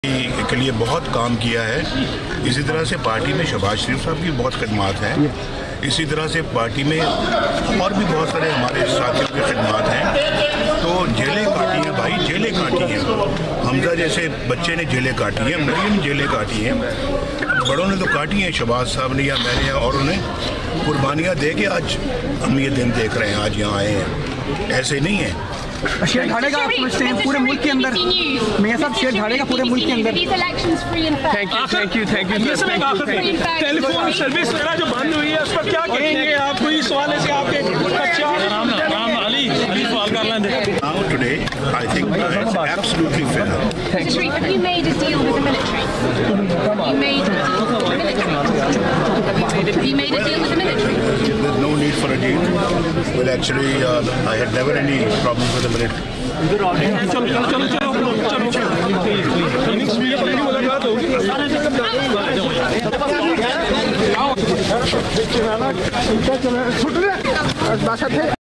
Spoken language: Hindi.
के लिए बहुत काम किया है। इसी तरह से पार्टी में शहबाज शरीफ साहब की बहुत खिदमात हैं। इसी तरह से पार्टी में और भी बहुत सारे हमारे साथियों की खिदमात हैं। तो जेलें काटी हैं भाई, जेलें काटी हैं। हमजा जैसे बच्चे ने जेलें काटी हैं, मरीम ने जेलें काटी हैं, बड़ों ने तो काटी हैं, शहबाज साहब ने या मैंने, और उन्हें कुर्बानियाँ दे के आज हम ये दिन देख रहे हैं, आज यहाँ आए हैं। ऐसे नहीं है। शेर ढालेगा आप समझते हैं पूरे मुल्क के अंदर, मियां साहब शेर ढालेगा पूरे मुल्क के अंदर। Thank you. टेलीफोन सर्विस वगैरह जो बंद हुई है उस पर क्या कहेंगे आप? कोई सवाल है से आपके अली सवाल कर लेंगे। Now today I think it's absolutely fair. Sharif, have you made a deal with the military? You made a deal with the military? Have you made a deal with the military? There's no need for a deal. Well, actually, I had never any problems with the military. चलो